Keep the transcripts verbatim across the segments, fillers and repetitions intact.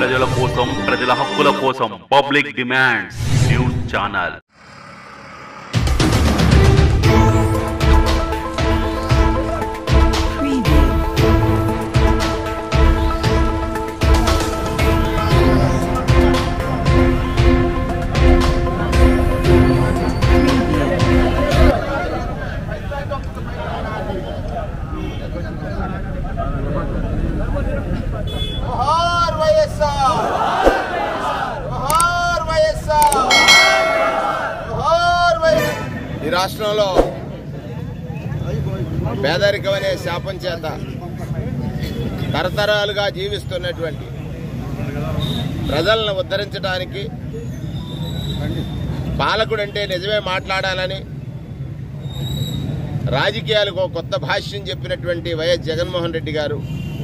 ప్రజల కోసం, ప్రజల హక్కుల కోసం పబ్లిక్ డిమాండ్స్ న్యూస్ ఛానల్. ఈ రాష్ట్రంలో పేదరికం అనే శాపం చేత తరతరాలుగా జీవిస్తున్నటువంటి ప్రజలను ఉద్ధరించడానికి పాలకుడంటే నిజమే మాట్లాడాలని రాజకీయాలకు ఒక కొత్త భాష్యం చెప్పినటువంటి వైఎస్ జగన్మోహన్ రెడ్డి గారు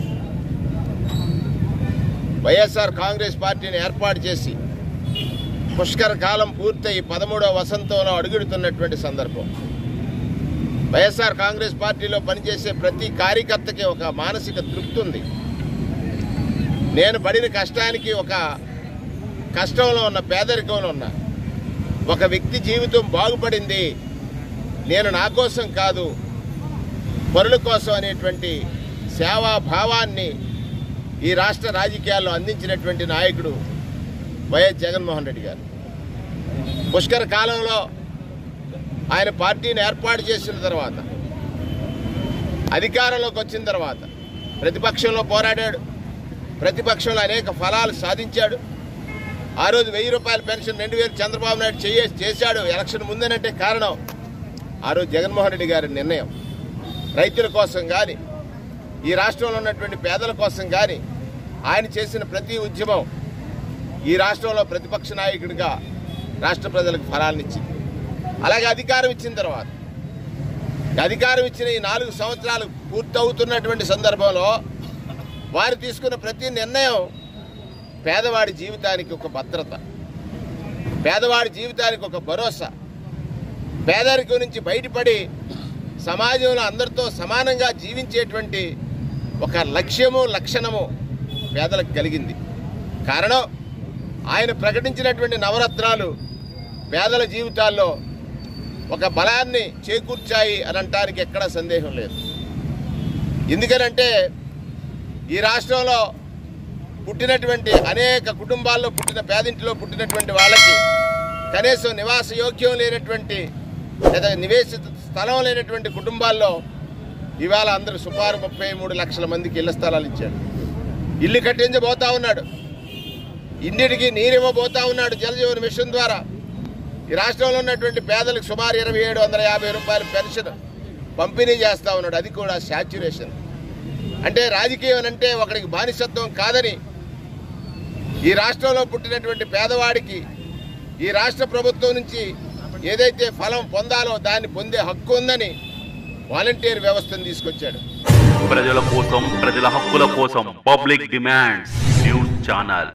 వైఎస్ఆర్ కాంగ్రెస్ పార్టీని ఏర్పాటు చేసి పుష్కర కాలం పూర్తయి పదమూడవ వసంతంలో అడుగుడుతున్నటువంటి సందర్భం. వైఎస్ఆర్ కాంగ్రెస్ పార్టీలో పనిచేసే ప్రతి కార్యకర్తకి ఒక మానసిక తృప్తి ఉంది. నేను పడిన కష్టానికి, ఒక కష్టంలో ఉన్న, పేదరికంలో ఉన్న ఒక వ్యక్తి జీవితం బాగుపడింది, నేను నా కోసం కాదు పరుల కోసం అనేటువంటి సేవా భావాన్ని ఈ రాష్ట్ర రాజకీయాల్లో అందించినటువంటి నాయకుడు వైఎస్ జగన్మోహన్ రెడ్డి గారు. పుష్కర కాలంలో ఆయన పార్టీని ఏర్పాటు చేసిన తర్వాత, అధికారంలోకి వచ్చిన తర్వాత ప్రతిపక్షంలో పోరాడాడు, ప్రతిపక్షంలో అనేక ఫలాలు సాధించాడు. ఆ రోజు వెయ్యి రూపాయల పెన్షన్ రెండు వేలు చంద్రబాబు నాయుడు చేయ చేశాడు ఎలక్షన్ ముందేనంటే కారణం ఆ రోజు జగన్మోహన్ రెడ్డి గారి నిర్ణయం. రైతుల కోసం కానీ, ఈ రాష్ట్రంలో ఉన్నటువంటి పేదల కోసం కానీ ఆయన చేసిన ప్రతి ఉద్యమం ఈ రాష్ట్రంలో ప్రతిపక్ష నాయకుడిగా రాష్ట్ర ప్రజలకు ఫలాలను ఇచ్చింది. అలాగే అధికారం ఇచ్చిన తర్వాత, అధికారం ఇచ్చిన ఈ నాలుగు సంవత్సరాలు పూర్తవుతున్నటువంటి సందర్భంలో వారు తీసుకున్న ప్రతి నిర్ణయం పేదవాడి జీవితానికి ఒక భద్రత, పేదవాడి జీవితానికి ఒక భరోసా, పేదరికం నుంచి బయటపడి సమాజంలో అందరితో సమానంగా జీవించేటువంటి ఒక లక్ష్యము, లక్షణము పేదలకు కలిగింది. కారణం ఆయన ప్రకటించినటువంటి నవరత్నాలు పేదల జీవితాల్లో ఒక బలాన్ని చేకూర్చాయి అని అనటానికి ఎక్కడా సందేహం లేదు. ఎందుకనంటే ఈ రాష్ట్రంలో పుట్టినటువంటి అనేక కుటుంబాల్లో పుట్టిన, పేదింటిలో పుట్టినటువంటి వాళ్ళకి కనీసం నివాస యోగ్యం లేనటువంటి లేదా నివేశిత స్థలం లేనటువంటి కుటుంబాల్లో ఇవాళ అందరూ సుమారు ముప్పై మూడు లక్షల మందికి ఇళ్ల స్థలాలు ఇచ్చాడు. ఇల్లు కట్టించబోతా ఉన్నాడు, ఇంటికి నీరివ్వబోతా ఉన్నాడు జలజీవన్ మిషన్ ద్వారా. ఈ రాష్ట్రంలో ఉన్నటువంటి పేదలకు సుమారు ఇరవై ఏడు వందల యాభై రూపాయల పెన్షన్ పంపిణీ చేస్తూ ఉన్నాడు. అది కూడా శాచ్యురేషన్. అంటే రాజకీయం అంటే ఒకడికి బానిసత్వం కాదని, ఈ రాష్ట్రంలో పుట్టినటువంటి పేదవాడికి ఈ రాష్ట్ర ప్రభుత్వం నుంచి ఏదైతే ఫలం పొందాలో దాన్ని పొందే హక్కు ఉందని వాలంటీర్ వ్యవస్థను తీసుకొచ్చాడు. ప్రజల కోసం, ప్రజల హక్కుల కోసం పబ్లిక్ డిమాండ్స్ న్యూస్ ఛానల్.